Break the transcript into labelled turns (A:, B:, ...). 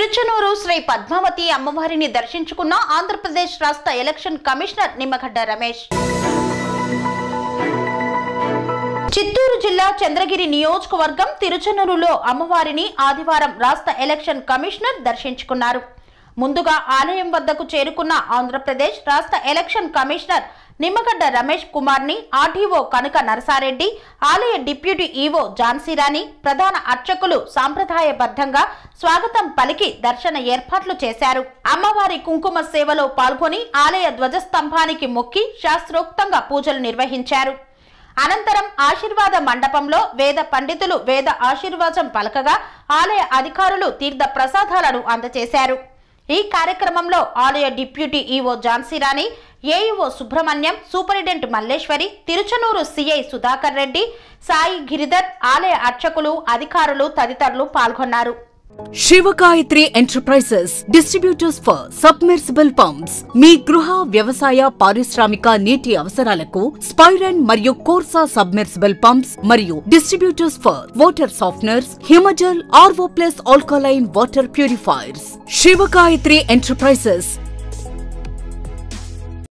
A: తిరుచనూరు శ్రీ పద్మావతి అమ్మవారిని దర్శించుకున్న ఆంధ్రప్రదేశ్ రాష్ట్ర ఎలక్షన్ కమిషనర్ నిమ్మగడ్డ రమేష్. చిత్తూరు జిల్లా చంద్రగిరి నియోజకవర్గం తిరుచనూరులో అమ్మవారిని ఆదివారం రాష్ట్ర ఎలక్షన్ కమిషనర్ దర్శించుకున్నారు. ముందుగా ఆలయం వద్దకు చేరుకున్న ఆంధ్రప్రదేశ్ రాష్ట్ర ఎలక్షన్ కమిషనర్ నిమ్మగడ్డ రమేష్ కుమార్ ని ఆర్డీఓ కనక నరసారెడ్డి, ఆలయ డిప్యూటీ ఈవో ఝాన్సీరాణి, ప్రధాన అర్చకులు సాంప్రదాయబద్ధంగా స్వాగతం పలికి దర్శన ఏర్పాట్లు చేశారు. అమ్మవారి కుంకుమ సేవలో పాల్గొని ఆలయ ధ్వజస్తంభానికి మొక్కి శాస్త్రోక్తంగా పూజలు నిర్వహించారు. అనంతరం ఆశీర్వాద మండపంలో వేద పండితులు వేద ఆశీర్వాదం పలకగా ఆలయ అధికారులు తీర్థ ప్రసాదాలను అందజేశారు. ఈ కార్యక్రమంలో ఆలయ deputy EO Jhansi Rani, AEO Subrahmanyam, superintendent Malleswari, Tiruchanur CI Sudhakar Reddy, Sai Giridhar, ఆలయ అర్చకులు, అధికారులు తదితరులు పాల్గొన్నారు.
B: Sivagayatri enterprises distributors for submersible pumps మీ గృహ వ్యవసాయ పారిశ్రామిక నీటి అవసరాలకు స్పైరన్ మరియు కోర్సా సబ్మెర్సిబుల్ పంప్స్ మరియు distributors for water softeners, Himajal, RO plus alkaline water purifiers. Sivagayatri enterprises